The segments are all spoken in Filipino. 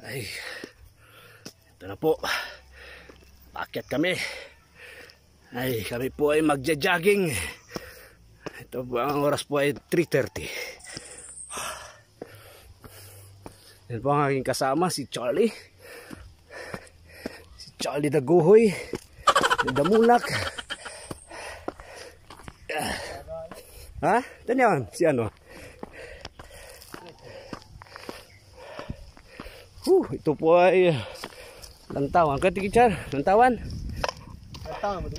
Ay, ito na po. Paakyat kami. Ay, kami po ay magja-jogging. Ito po, ang oras po ay 3:30. Yan po ang aking kasama, si Charlie. Si Charlie Daguhoy. Damunak. Ha? Ito yan, si ano? Ito po ay lantawan. Katikichar, lantawan. Lantawan.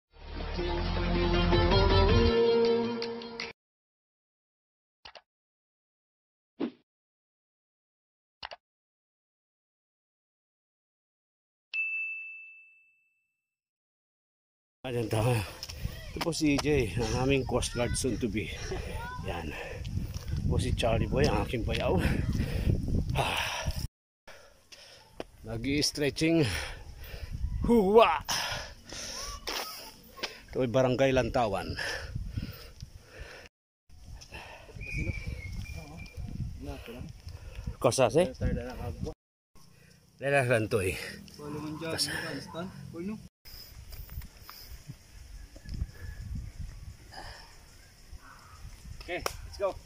Ayan tayo. Ito po si EJ, ang aming Coast Guard soon to be. Yan. Ito po si Charlie Boy, ang aking bayaw. Nag-i-stretching. Huwa! Ito ay Barangay Lantawan. Kasase? Lala rantoy. Okay, let's go.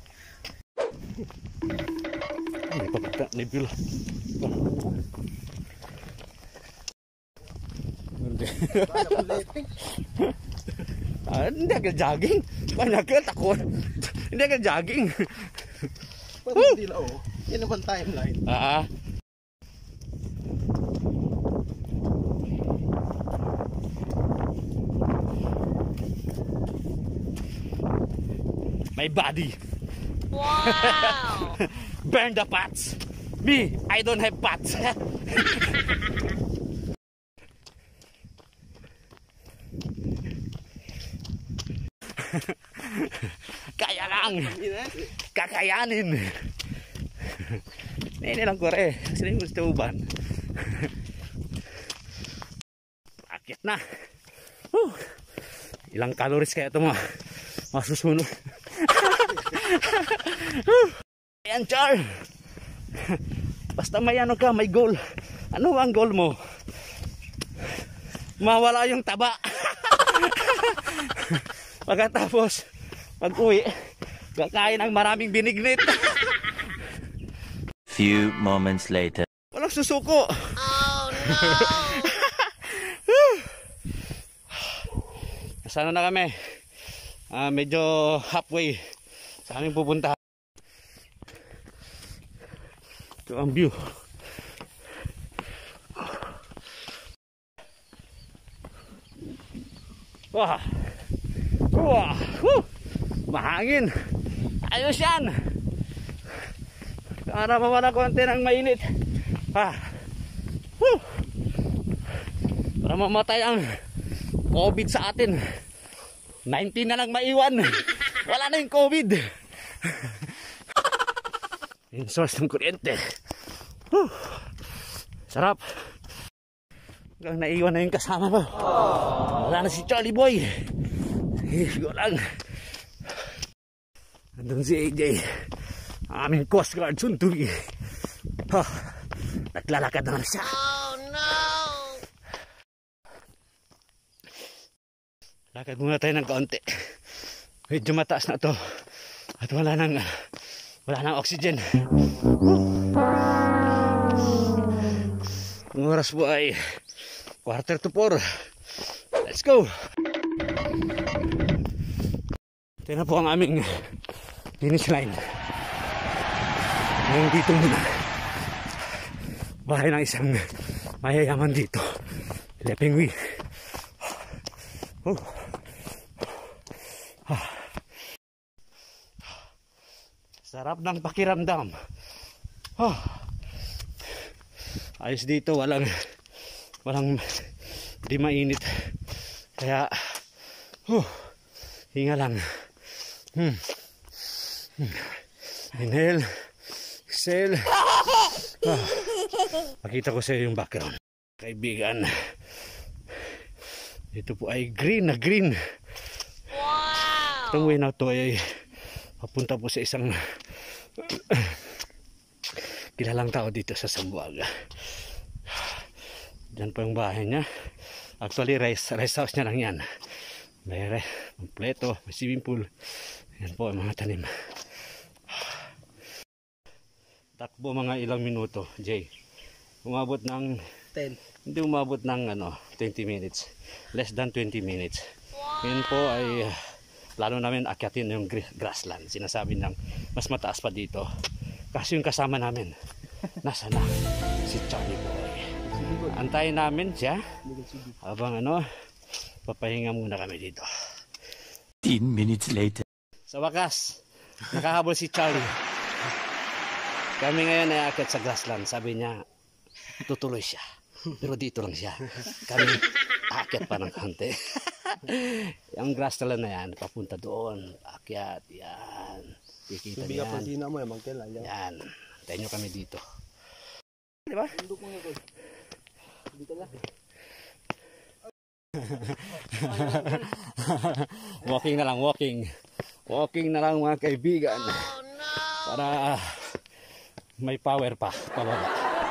Ay, pagka nibula. Hindi ka jogging. Panagkat ako. Hindi ka jogging. Hindi lang oh. Yan naman timeline. My body. Wow! Burn the pots. Me, I don't have pots. Kaya lang. Kakayanin. Ini lang kore. Sini gusto uban. Akit na. Ilang calories kaya ito masusunod. Ayan, Char. Basta may ano ka, may goal. Ano ang goal mo? Mawala yung taba. Pagkatapos pag-uwi, kakain ng maraming binignit. Few moments later. Walang susuko. Oh no! Sana na kami. Medyo halfway sa aming pupunta. Ito ang view. Wah! Wah! Mahangin! Ayos yan! Para mawala konti ng mainit. Para mamatay ang COVID sa atin. 19 na lang maiwan. Wala na yung COVID. Yung source ng kuryente. Sarap. Hanggang naiwan na yung kasama ko. Wala na si Charlie Boy. Go lang. Andun si AJ. Ang aming Coast Guard soon to be. Naglalakad naman siya. Oh no! Lakad muna tayo ng kaunti. Medyo mataas na to. At wala nang oxygen. Ang oras po ay 3:45. Let's go! Ito na po ang aming finish line. Ngayon dito muna. Bahay ng isang mayayaman dito. Lepingwi. Sarap ng pakiramdam. Ayos dito, walang di mainit. Kaya hinga lang. Inhale, exhale. Pakita ko sa iyo yung background. Kaibigan, ito po ay green na green. Wow! Itong way na to ay papunta po sa isang kilalang tao dito sa Zamboanga. Diyan po yung bahay niya. Actually, rice house niya lang yan. May kompleto, may swimming pool. Yan po ang mga tanim. Takbo mga ilang minuto, Jay. Umabot ng 10. Hindi umabot ng 20 minutes. Less than 20 minutes. Ngayon po ay plano namin akyatin yung grassland. Sinasabi ng mas mataas pa dito. Kasi yung kasama namin, nasa na? Si Charlie Boy. Antayin namin siya. Habang papahinga muna kami dito. 10 minutes later. Sa wakas, nakahabol si Charlie. Kami ngayon ay akyat sa grassland. Sabi niya, tutuloy siya. Pero dito lang siya. Kami akyat pa ng konti. Yung grassland na yan, papunta doon. Akyat, yan. Kikita Biga yan. pasina mo, magkailan yan. Yan. Tayo nyo kami dito. Diba? Dito lang. Walking na lang, walking. Walking na lang mga kaibigan. Oh no! Para may power pa pababa.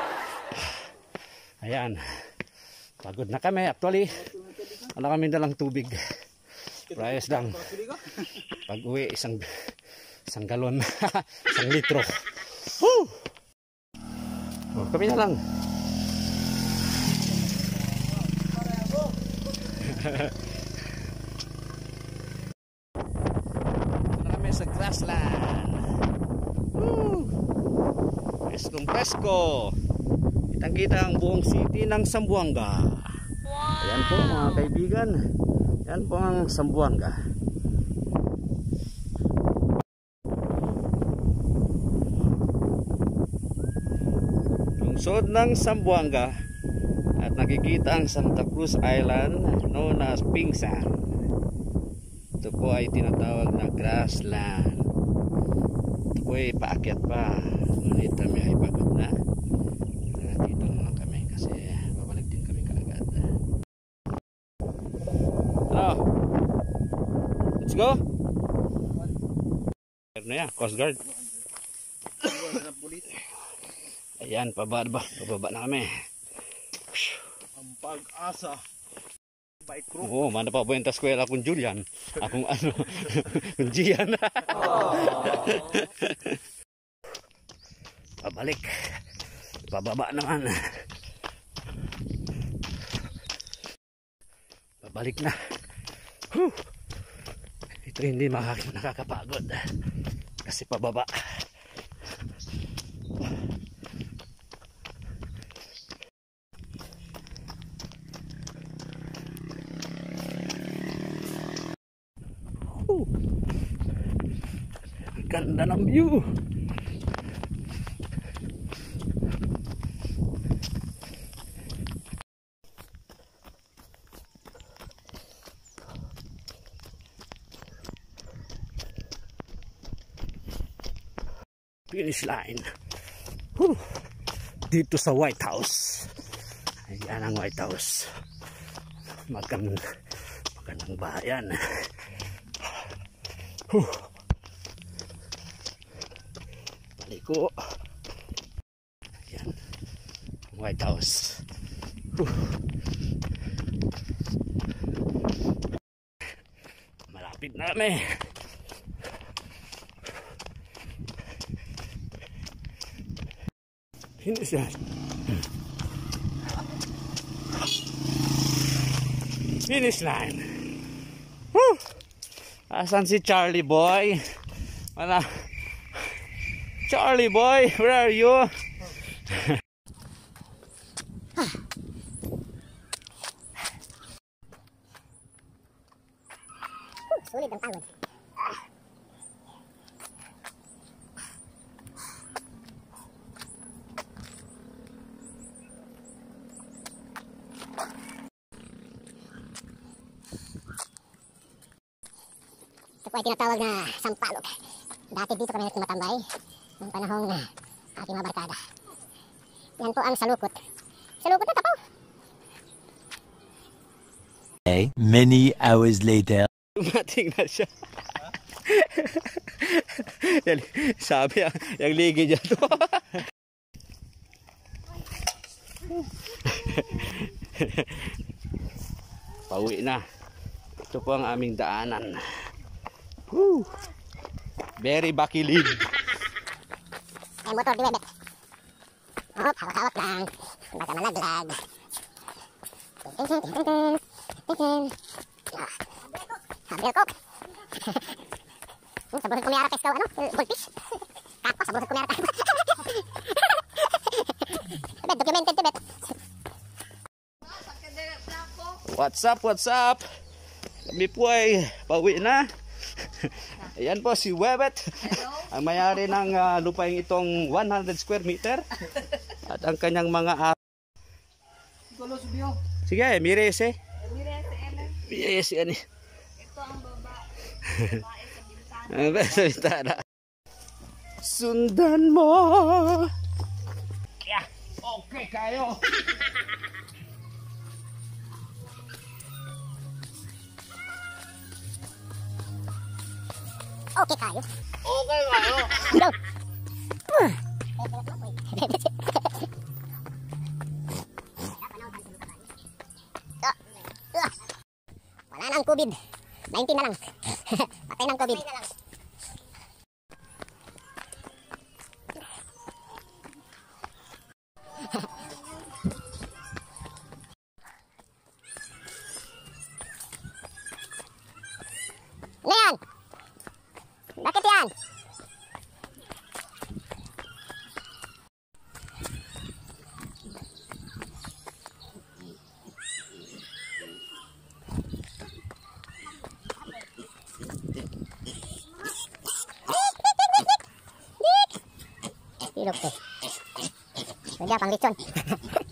Ayan. Pagod na kami. Actually, wala kami dalang tubig. Price lang. Pag uwi, isang galon. Isang litro. Woo! Oh, kami na lang. Ito na kami sa grassland. Woo! Preskong presko. Kitang-kita ang buong city ng Zamboanga. Ayan po mga kaibigan. Ayan po ang Zamboanga. Lungsod ng Zamboanga. At nakikita ang Santa Cruz Island known as Pingsan. Ito po ay tinatawag na grassland. Ito po ay paakyat pa. Ngunit kami ay pagod na. Dito naman kami kasi babalik din kami kaagad. Let's go! Ano yan? Coast Guard. Ayan, pababa na kami. Ang pag-asa. Bike room. Oo, mana pa buwan ta eskwela kung Julian. Akong kung Gian. Pabalik. Pababa naman. Pabalik na. Whew. Ito hindi nakakapagod. Kasi pababa. Ganda ng view. Finish line. Whew. Dito sa White House. Ayan ang White House. Magandang bayan. Paliko. Ayan. White House. Malapit na kami. Finish line. Finish line. Woo! Asan si Charlie Boy? Wala. Charlie Boy, where are you? Sulit ang pagod. Ito po ay tinatawag na sampalok. Dati dito kami tumatambay noong panahong ating mga barkada. Yan po ang salukot. Salukot na tapaw. Many hours later. Dumating na siya. Sabi yung ligi dyan to. Pauwi na. Ito po ang aming daanan. Woo! Very bakilid. Ay, motor di Webet. Hop, hawak-hawak lang. Baka malaglag. Habrel Coke. Sa busog kumiyara peskaw, ano? Goldfish. Kakpa, sa busog kumiyara kakpa. Bet, documented to Bet. What's up, what's up? Kami po ay pauwi na. Ayan po si Webet. Ang mayari ng lupaing itong 100 square meter. At ang kanyang mga sige, mires eh. Mires yan eh. Ito ang baba. Sa bintana. Sundan mo. Yeah, okay kayo. Okay kayo. Okay kayo. Go! Wala na ang COVID. 19 na lang. Patay ng COVID. Ano yan? Bakit yan? Ilok eh. Pwede pang lechon.